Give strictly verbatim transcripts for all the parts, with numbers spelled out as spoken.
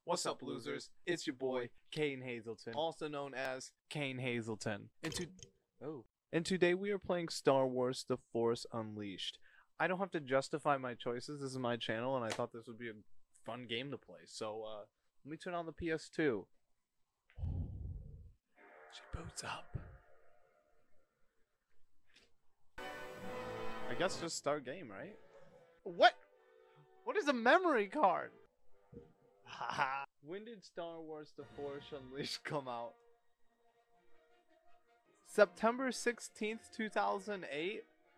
What's up, losers? It's your boy, Kain Hazelton, also known as Kain Hazelton. And to oh, and today we are playing Star Wars: The Force Unleashed. I don't have to justify my choices. This is my channel, and I thought this would be a fun game to play. So, uh, let me turn on the P S two. She boots up. I guess just start game, right? What? What is a memory card? Haha. When did Star Wars: The Force Unleashed come out? September sixteenth, two thousand eight?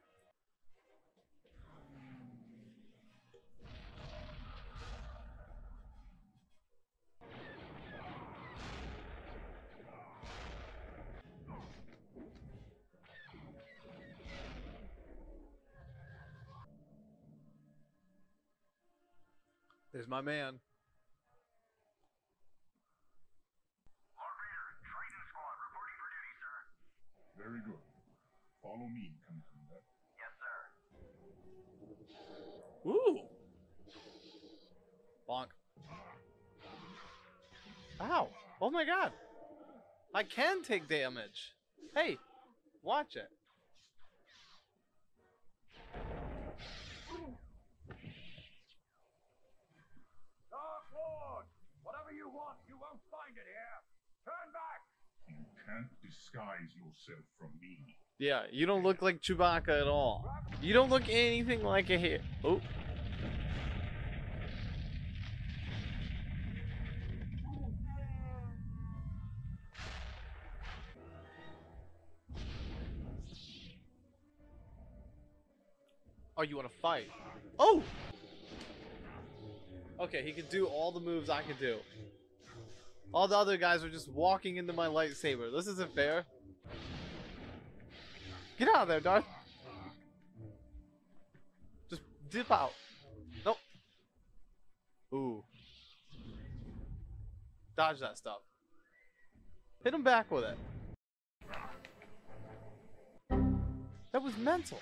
There's my man. Very good. Follow me, Commander. Yes, sir. Ooh. Bonk. Ow. Oh my god. I can take damage. Hey, watch it. Dark Lord! Whatever you want, you won't find it here. Turn back! You can't disguise yourself from me. Yeah, you don't look like Chewbacca at all. You don't look anything like a hero. Oh. Oh, you want to fight? Oh! Okay, he can do all the moves I can do. All the other guys are just walking into my lightsaber. This isn't fair. Get out of there, Darth. Just dip out. Nope. Ooh. Dodge that stuff. Hit him back with it. That was mental.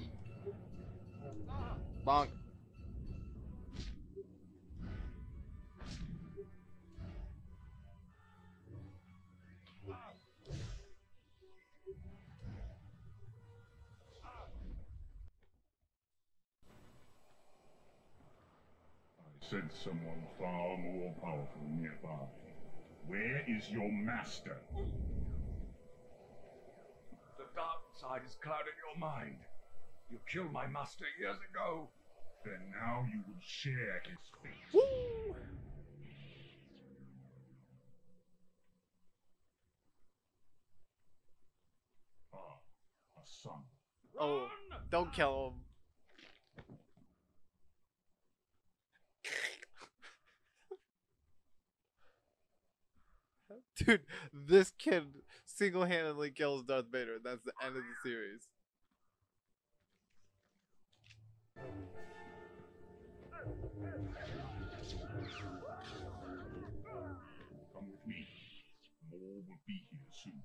Bonk. I sense someone far more powerful nearby. Where is your master? The dark side has clouded your mind. You killed my master years ago. Then now you will share his fate. Woo! Ah, a son. Oh, don't kill him. Dude, this kid single-handedly kills Darth Vader. That's the end of the series. Come with me. More will be here soon.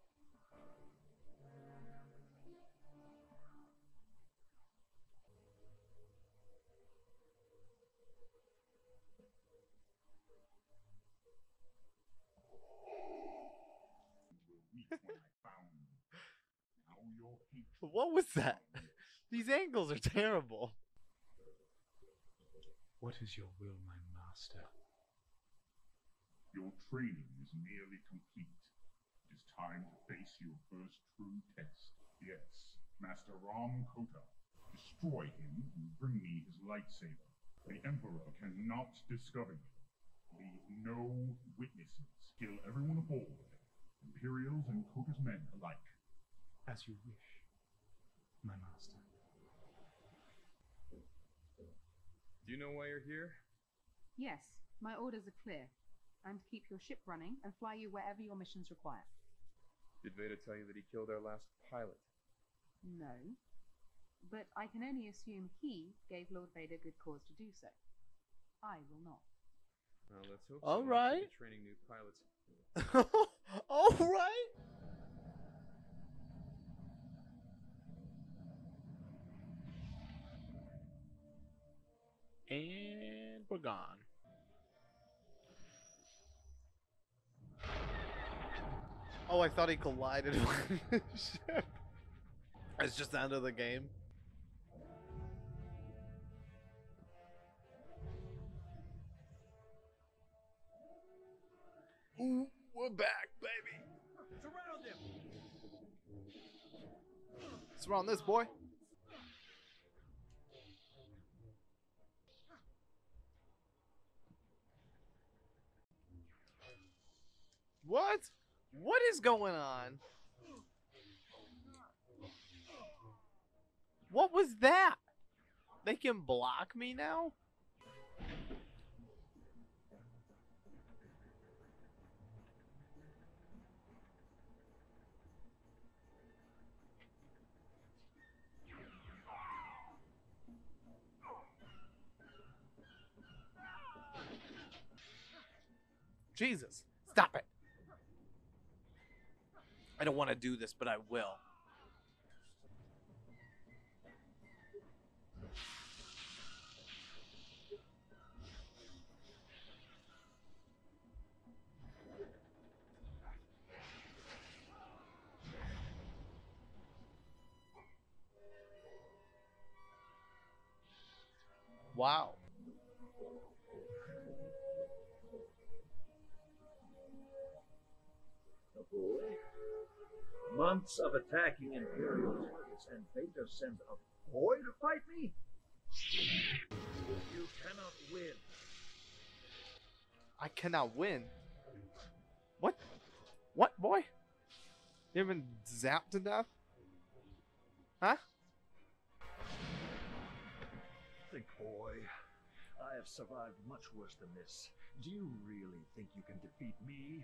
What was that? These angles are terrible. What is your will, my master? Your training is nearly complete. It is time to face your first true test. Yes, Master Ram Kota. Destroy him and bring me his lightsaber. The Emperor cannot discover you. Leave no witnesses. Kill everyone aboard. Imperials and Kota's men alike. As you wish, my master. Do you know why you're here? Yes, my orders are clear. I'm to keep your ship running and fly you wherever your missions require. Did Vader tell you that he killed our last pilot? No. But I can only assume he gave Lord Vader good cause to do so. I will not. Well, let's hope All so. right. Training new pilots. All right. And we're gone. Oh, I thought he collided with the ship. It's just the end of the game. Ooh, we're back, baby. Surround him! Surround this boy. What? What is going on? What was that? They can block me now? Jesus, stop it. I don't want to do this, but I will. Wow. A boy? Months of attacking Imperial targets, and Vader sends a boy to fight me? You cannot win. I cannot win. What? What, boy? You haven't zapped to death? Huh? Think, boy. I have survived much worse than this. Do you really think you can defeat me?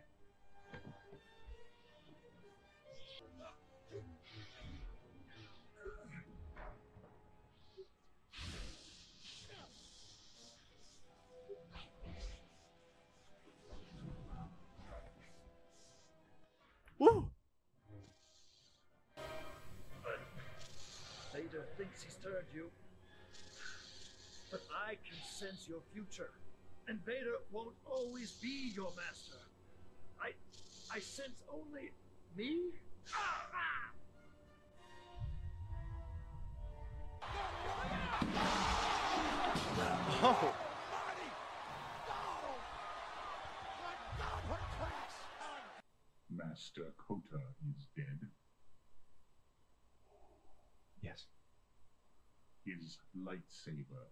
Woo! Vader thinks he's turned you. But I can sense your future. And Vader won't always be your master. I I sense only me? Oh. Master Kota is dead. Yes. His lightsaber.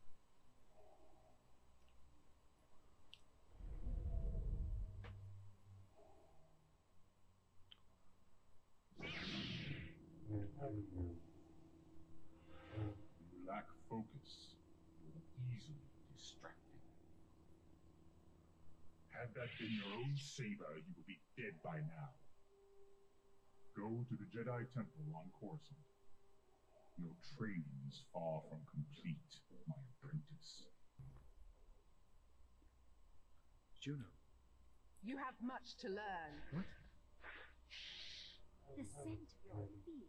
You lack focus. You're easily distracted. Had that been your own saber, you would be dead by now. Go to the Jedi Temple on Coruscant. Your training is far from complete, my apprentice. Juno. You have much to learn. What? The scent of your feet.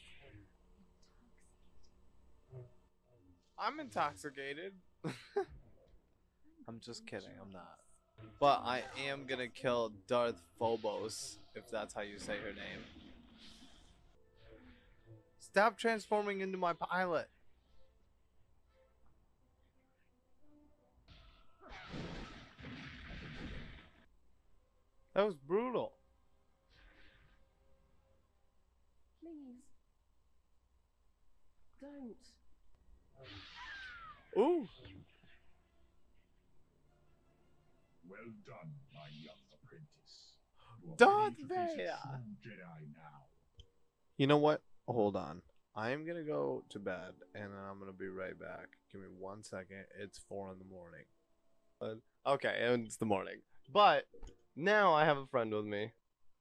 I'm intoxicated. I'm just kidding, I'm not. But I am gonna kill Darth Phobos, if that's how you say her name. Stop transforming into my pilot. That was brutal. Please. Don't. Ooh. Well done, my young apprentice. You are Darth ready to face a Vader. true Jedi now. You know what? Hold on. I'm gonna go to bed and then I'm gonna be right back. Give me one second. It's four in the morning. Uh, okay, and it's the morning. But now I have a friend with me.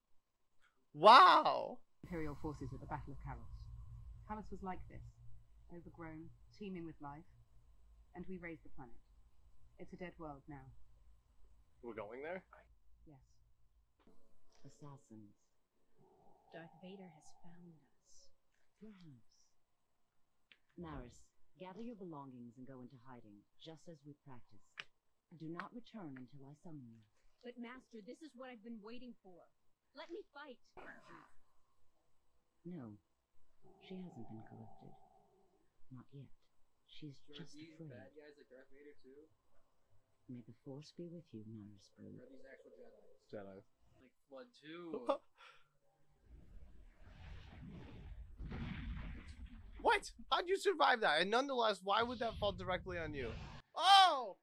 Wow. Imperial forces at the Battle of Kalos. Kalos was like this, overgrown, teeming with life, and we raised the planet. It's a dead world now. We're going there? Yes. Assassins. Darth Vader has found us. Perhaps. Maris, gather your belongings and go into hiding, just as we practiced. Do not return until I summon you. But Master, this is what I've been waiting for. Let me fight. No, she hasn't been corrupted. Not yet. She's just these afraid. bad guys like Darth Vader too? May the Force be with you, Maris Or Brood. are these actual Jedi? Jedi. Like Flood two. What? How'd you survive that? And nonetheless, why would that fall directly on you? Oh!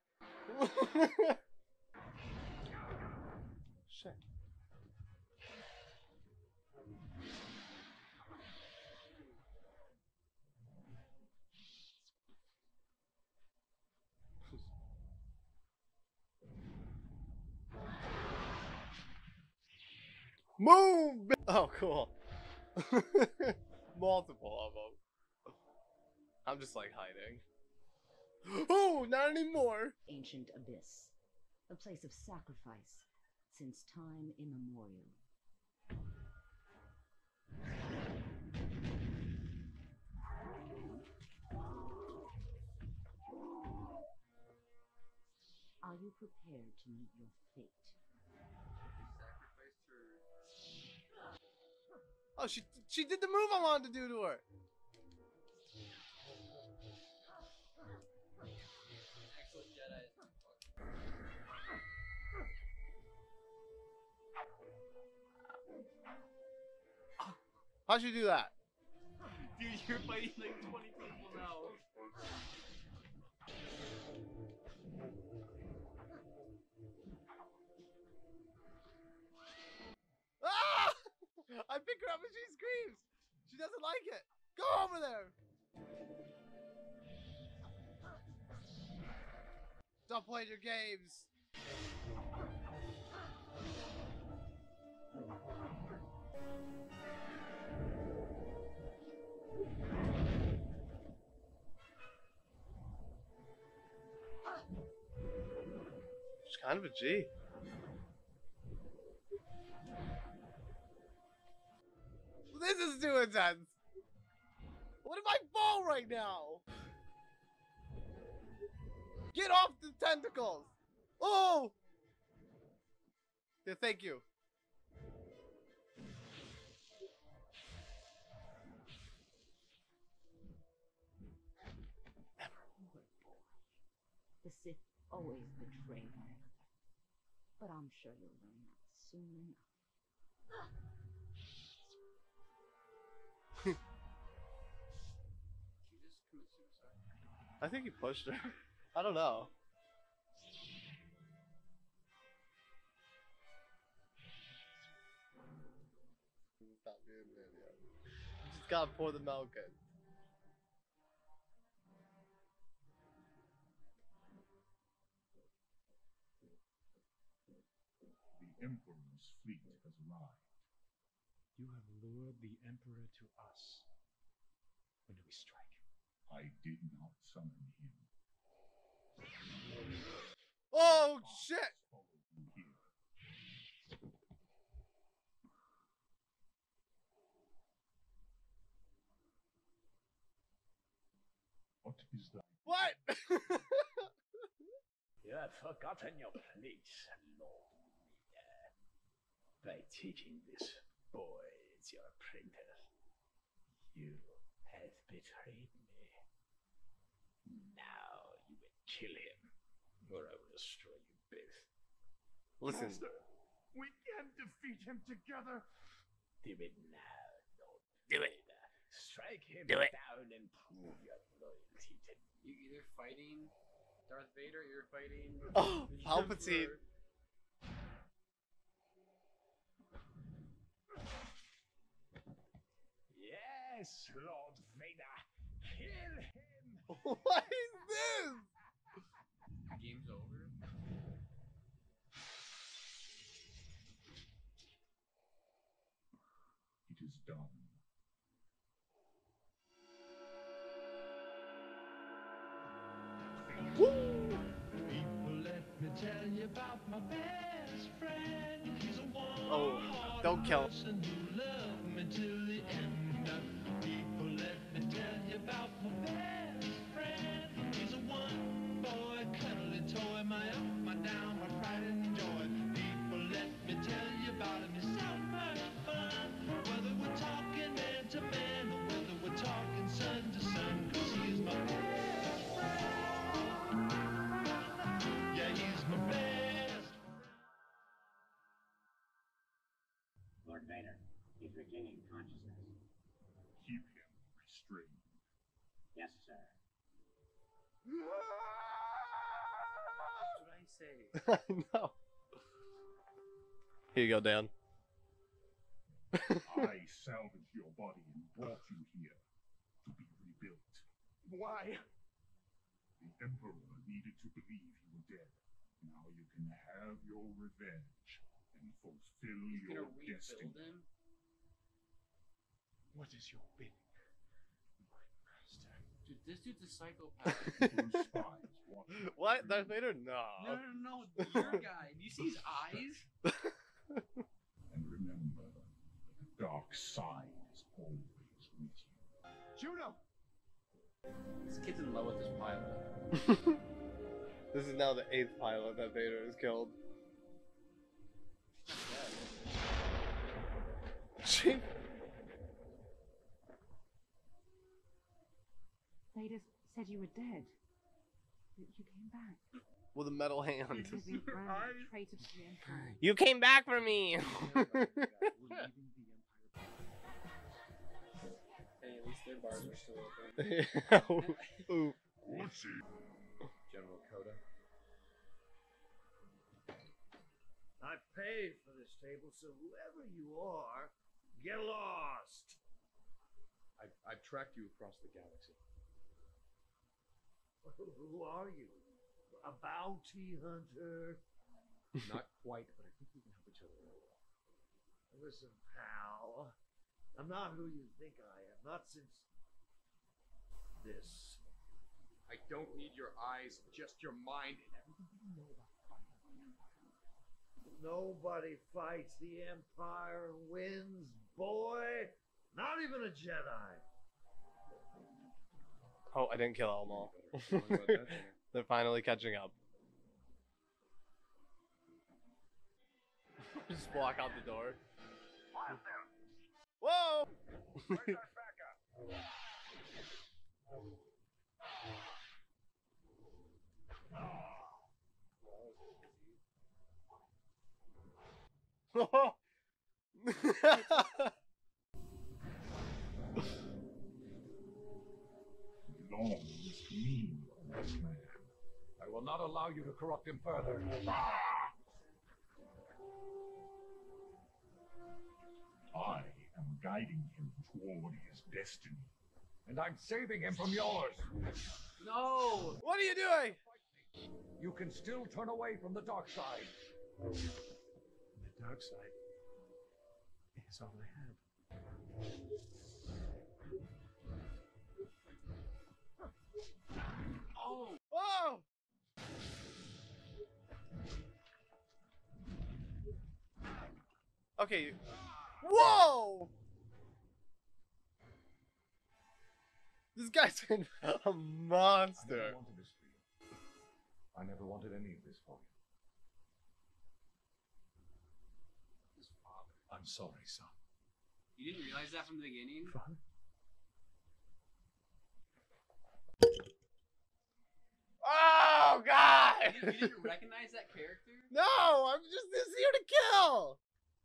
Shit. Move! Oh, cool. Multiple of them. I'm just like hiding. Oh, not anymore. Ancient abyss. A place of sacrifice since time immemorial. Are you prepared to meet your fate? Oh, she she did the move I wanted to do to her. Actual Jedi. How'd you do that? Dude, you're fighting like twenty people now. Ah! I pick her up and she screams. She doesn't like it. Go over there. Stop playing your games. She's kind of a G. This is too intense. What am I fall right now? Get off the tentacles. Oh. Yeah, thank you. The Sith always betray one another. But I'm sure you'll learn that soon enough. She just committed suicide. I think he pushed her. I don't know. Stop being an idiot. You just gotta pour the milk in. The Emperor's fleet has arrived. You have lured the Emperor to us. When do we strike? I did not summon him. Oh shit! Follow you here. What is that? What? You have forgotten your place, Lord Vader. By taking this boy as your apprentice, you have betrayed me. Now you will kill him, or I will destroy you both. Listen. Master, we can defeat him together. Do it now, Lord Do Vader. It. Strike him Do it. down and prove your loyalty to me. You're either fighting Darth Vader or you're fighting Oh, the Palpatine. Emperor. Yes, Lord Vader. Kill him. What is this? Game's over. It is done. People, let me tell you about my best friend. He's a Oh, don't kill him. person who loved me till the end. People, let me tell you about my best friend. He's a one boy, cuddly toy, my up, my down, my pride and joy. People, let me tell you about him. He's so much Vader. He's regaining consciousness. Keep him restrained. Yes, sir. What did I say? I know. Here you go, Dan. I salvaged your body and brought you here to be rebuilt. Why? The Emperor needed to believe you were dead. Now you can have your revenge and fulfill He's your gonna rebuild destiny. him? What is your bidding, my master? Dude, this dude's a psychopath. Those spies want you to What? free. Darth Vader? No. No, no, no, no, your guy. Do you see his eyes? And remember, the dark side is always with you. Juno! This kid's in love with this pilot. This is now the eighth pilot that Vader has killed. She... Vader said you were dead. That you came back. With a metal hand. You've been branded traitor to the Empire. You came back for me! Hey, at least their bars are still open. Ooh. General Coda. I paid for this table, so whoever you are, get lost. I've, I've tracked you across the galaxy. Who are you? A bounty hunter? Not quite, but I think we can help each other out. Listen, pal. I'm not who you think I am. Not since this. I don't need your eyes, just your mind and everything you know about fighting the Empire. Nobody fights the Empire and wins, boy. Not even a Jedi. Oh, I didn't kill them all. Better about that dinner. They're finally catching up. Just walk out the door. Whoa! Where's our backup? Belongs to me, old man. I will not allow you to corrupt him further. I am guiding him toward his destiny. And I'm saving him from yours. No! What are you doing? You can still turn away from the dark side. The dark side is all I have. Oh! Whoa! Okay. Whoa! This guy's a I monster. never wanted this for you. I never wanted any of this for you. His father. I'm sorry, son. You didn't realize that from the beginning? Father? Oh God! You didn't, you didn't recognize that character? No, I'm just this here to kill.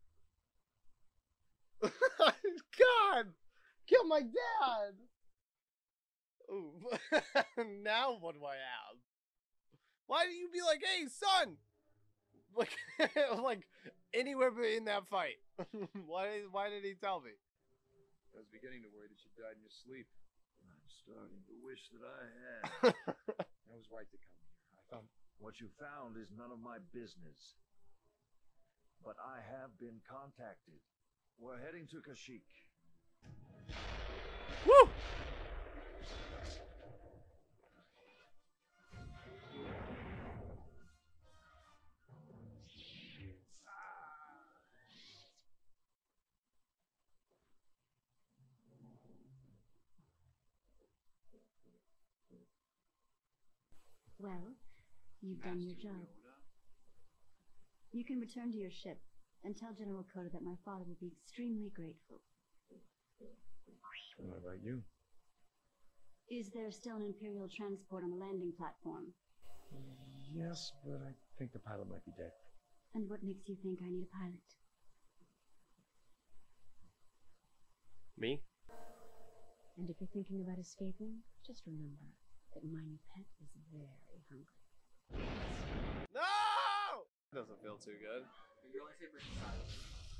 God, kill my dad. Ooh. Now what do I have? Why did you be like, hey, son? Like, like anywhere but in that fight. why? Why did he tell me? I was beginning to worry that you died in your sleep. I'm starting to wish that I had. I was right to come here. I found What you found is none of my business. But I have been contacted. We're heading to Kashyyyk. Woo! Well, you've done your job. You can return to your ship and tell General Coda that my father will be extremely grateful. What about you? Is there still an Imperial transport on the landing platform? Yes, but I think the pilot might be dead. And what makes you think I need a pilot? Me? And if you're thinking about escaping, just remember that my new pet is very hungry. No! Doesn't feel too good. Your lightsaber is silent.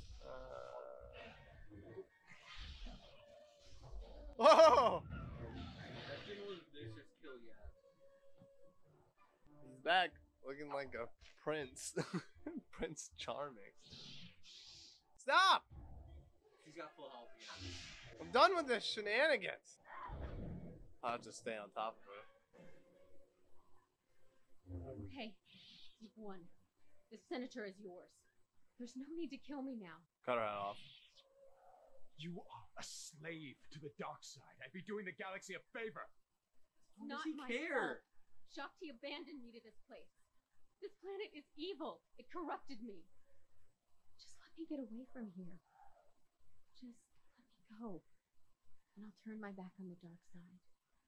Uh... Whoa! That thing was vicious kill yet. He's back, looking like a prince. Prince Charming. Stop! He's got full health again. I'm done with this shenanigans. I'll just stay on top of it. Okay, you've won. The senator is yours. There's no need to kill me now. Cut her head off. You are a slave to the dark side. I'd be doing the galaxy a favor. It's not my fault. Shakti abandoned me to this place. This planet is evil. It corrupted me. Just let me get away from here. Just let me go. And I'll turn my back on the dark side.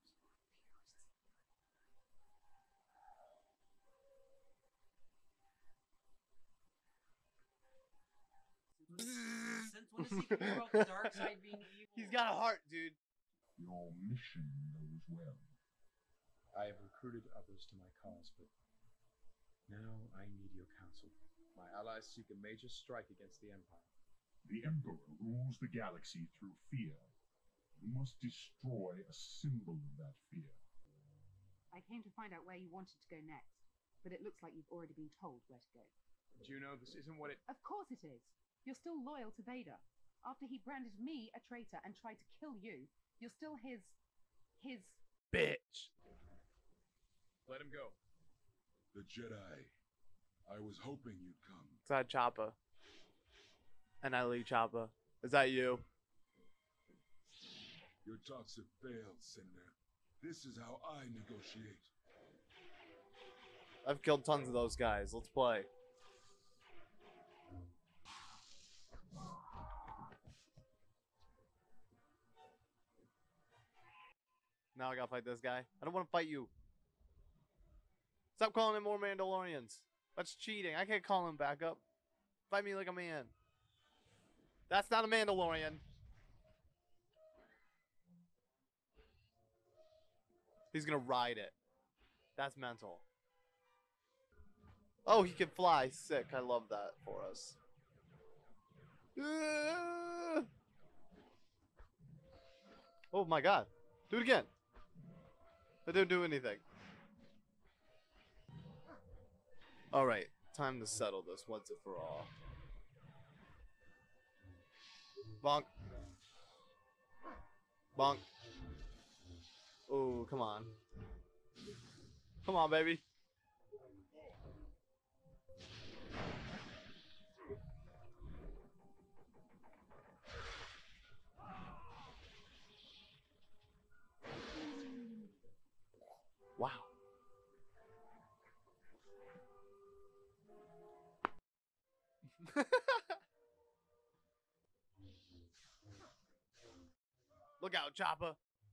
Since when does he care about the dark side being evil? He's got a heart, dude. Your mission goes well. I have recruited others to my cause, but now I need your counsel. My allies seek a major strike against the Empire. The Emperor rules the galaxy through fear. You must destroy a symbol of that fear. I came to find out where you wanted to go next, but it looks like you've already been told where to go. Juno, this isn't what it... Of course it is. You're still loyal to Vader. After he branded me a traitor and tried to kill you, you're still his... his... bitch. Let him go. The Jedi. I was hoping you'd come. Is that Choppa? And I leave Choppa. Is that you? Your talks have failed, Senator. This is how I negotiate. I've killed tons of those guys. Let's play. Now I gotta fight this guy. I don't want to fight you. Stop calling him more Mandalorians. That's cheating. I can't call him back up. Fight me like a man. That's not a Mandalorian. He's gonna ride it. That's mental. Oh, he can fly. Sick. I love that for us. Uh... Oh my god. Do it again. I didn't do anything. Alright. Time to settle this once and for all. Bonk. Bonk. Oh, come on. Come on, baby. Wow. Look out, Choppa.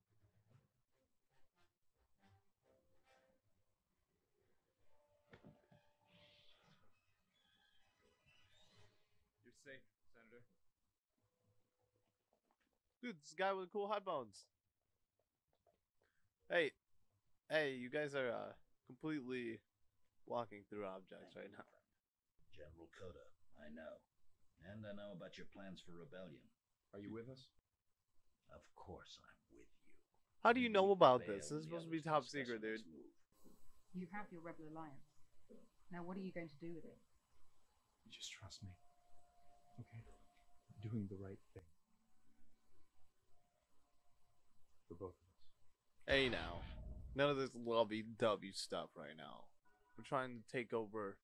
You're safe, Senator. Dude, this guy with cool headphones. Hey. Hey, you guys are uh, completely walking through objects right now. General Coda, I know. And I know about your plans for rebellion. Are you with us? Of course I'm with you. How do you know about this? This is supposed to be top secret, dude. You have your Rebel Alliance. Now what are you going to do with it? You just trust me. Okay? I'm doing the right thing. For both of us. Hey now. None of this lovey-dovey stuff right now. We're trying to take over.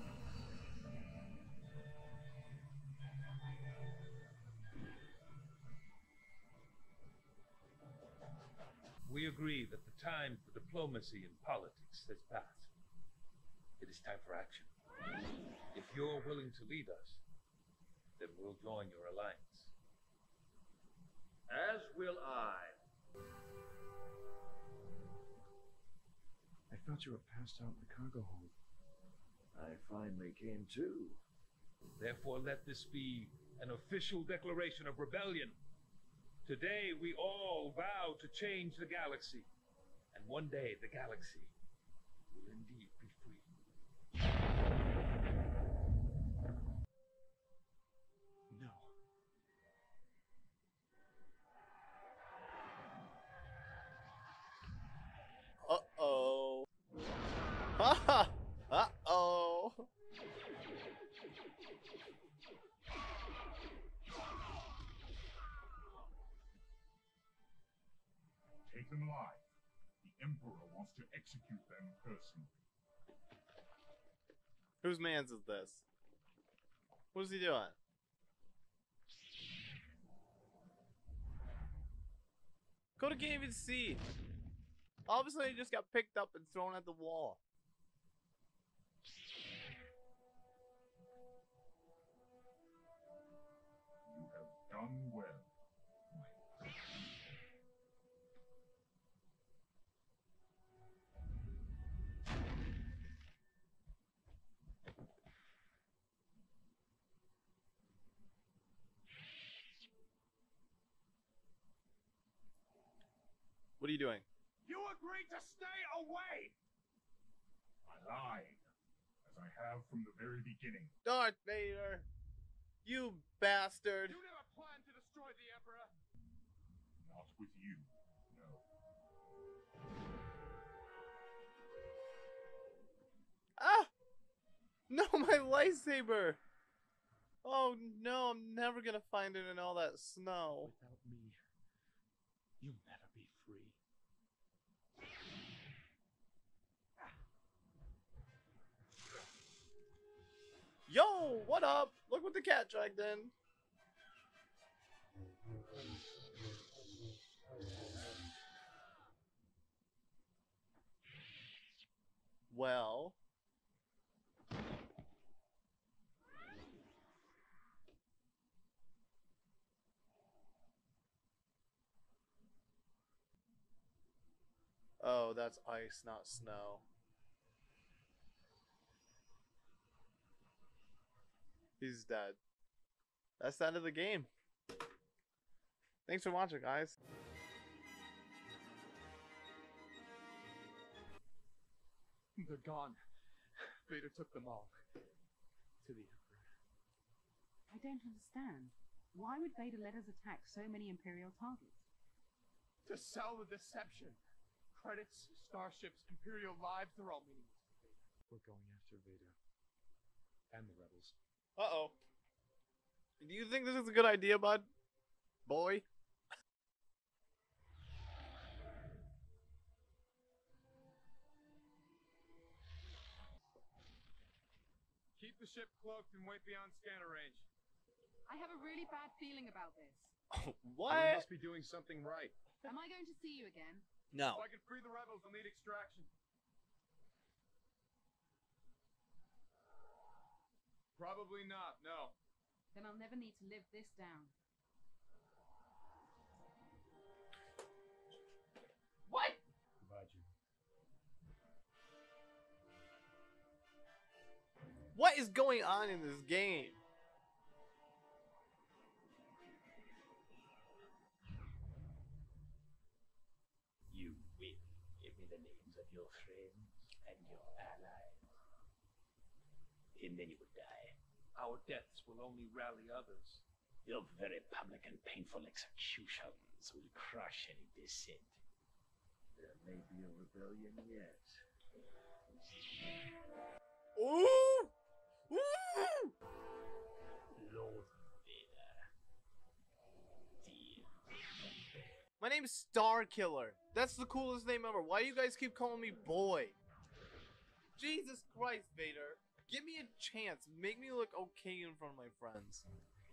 We agree that the time for diplomacy and politics has passed. It is time for action. If you're willing to lead us, then we'll join your alliance. As will I. I thought you were passed out in the cargo hold. I finally came to. Therefore, let this be an official declaration of rebellion. Today we all vow to change the galaxy. And one day the galaxy will indeed be free. No. Uh-oh. Ha Uh-oh. Take them alive. The Emperor wants to execute them personally. Whose man's is this? What is he doing? Coda can't even see. All of a sudden he just got picked up and thrown at the wall. You have done well. What are you doing? You agreed to stay away! I lied, as I have from the very beginning. Darth Vader! You bastard! You never planned to destroy the Emperor! Not with you, no. Ah! No, my lightsaber! Oh no, I'm never gonna find it in all that snow. Without me, you'll never be free. Yo, what up? Look what the cat dragged in. Well. Oh, that's ice, not snow. He's dead. That's the end of the game. Thanks for watching, guys. They're gone. Vader took them all. To the Emperor. I don't understand. Why would Vader let us attack so many Imperial targets? To sell the deception. Credits, starships, Imperial lives, they're all meaningless to Vader. We're going after Vader. And the rebels. Uh-oh. Do you think this is a good idea, bud? Boy? Keep the ship cloaked and wait beyond scanner range. I have a really bad feeling about this. What? We must be doing something right. Am I going to see you again? No. If I can free the rebels, they'll need extraction. Probably not, no. Then I'll never need to live this down. What? Goodbye, Jim. What is going on in this game? You will give me the names of your friends and your allies. And then you will die. Our deaths will only rally others. Your very public and painful executions will crush any dissent. There may be a rebellion yet. Ooh! Ooh! Lord Vader. Dear. My name is Starkiller. That's the coolest name ever. Why do you guys keep calling me boy? Jesus Christ, Vader. Give me a chance. Make me look okay in front of my friends.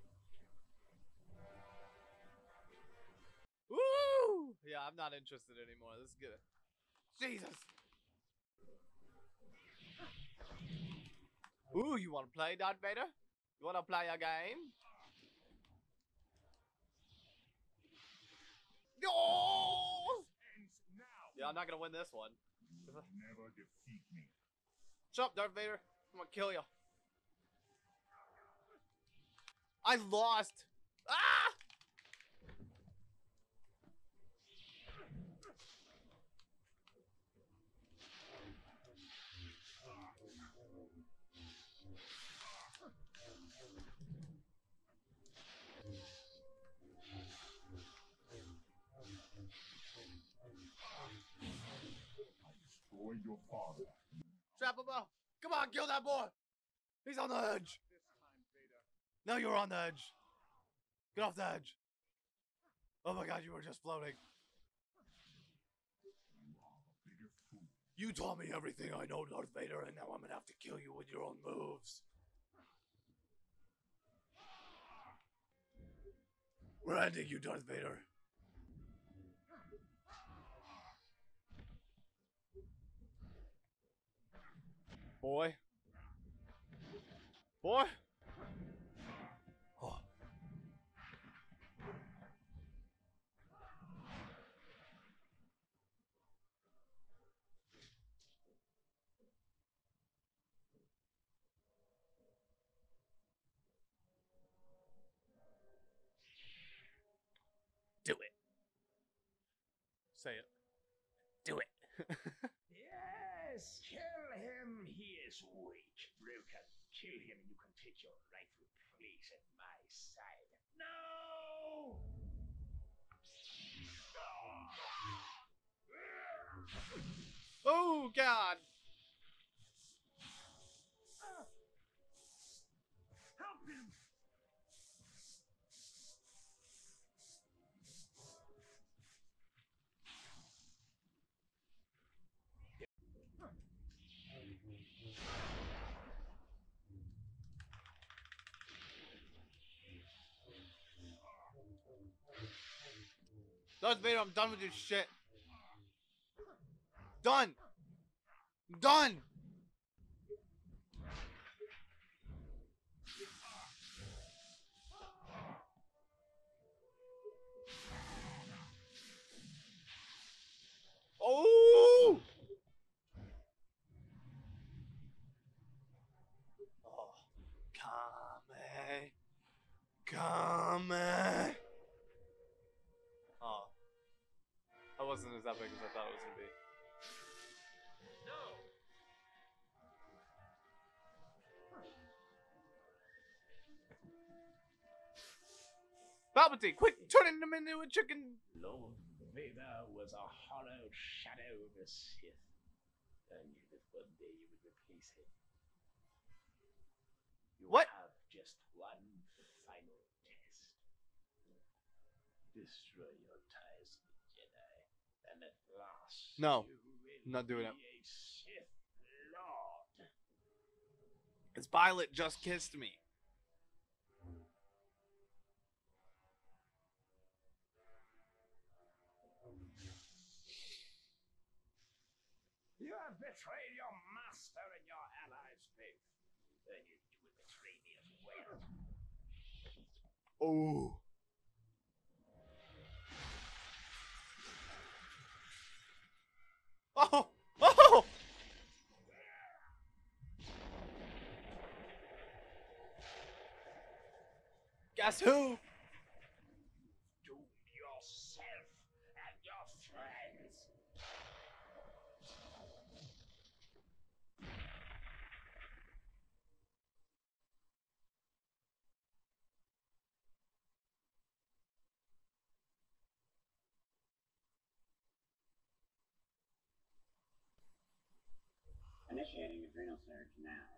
Woo! Yeah, I'm not interested anymore. This is good. Jesus! Ooh, you wanna play, Darth Vader? You wanna play a game? No! Yeah, I'm not gonna win this one. You will never defeat me. Shut up, Darth Vader. I'm gonna kill you. I lost. Ah! destroyed your father. Strap him up. Come on, kill that boy. He's on the edge. Now you're on the edge. Get off the edge. Oh my god, you were just floating. You taught me everything I know, Darth Vader, and now I'm gonna have to kill you with your own moves. We're ending you, Darth Vader. Boy. Boy. Oh. Do it. Say it. Do it. Yes, kill him. He is weak, broken. Kill him and you can take your rightful place at my side. No! Oh, God. Help him! Darth Vader, I'm done with your shit. Done. Done. Oh! Oh, Kame. Kame. Oh. That wasn't as epic as I thought it was gonna be. Palpatine, quick, turning him into a chicken. Lord Vader was a hollow shadow of a Sith. I knew that one day you would replace him. You What? have just one final test. Destroy your ties to the Jedi, and at last No, you will I'm not doing it. be a Sith Lord. His pilot just kissed me. You have betrayed your master and your allies both. And you, you will betray me as well. Oh. Oh! Oh! Guess who? Doom yourself and your friends. Initiating adrenal surge now.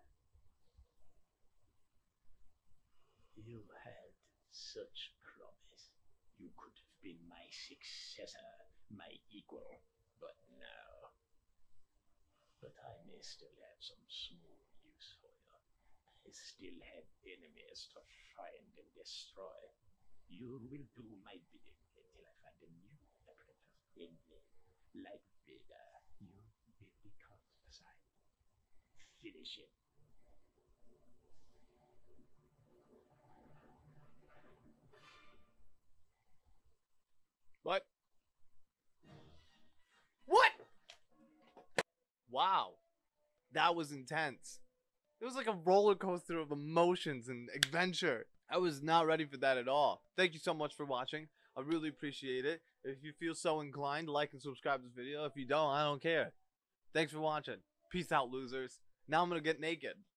You had such promise. You could have been my successor, my equal, but no. But I may still have some small use for you. I still have enemies to find and destroy. You will do my bidding until I find a new apprentice. And then, like Vader, you will be countersign. Finish it. What? What? Wow. That was intense. It was like a roller coaster of emotions and adventure. I was not ready for that at all. Thank you so much for watching. I really appreciate it. If you feel so inclined, like and subscribe to this video. If you don't, I don't care. Thanks for watching. Peace out, losers. Now I'm gonna get naked.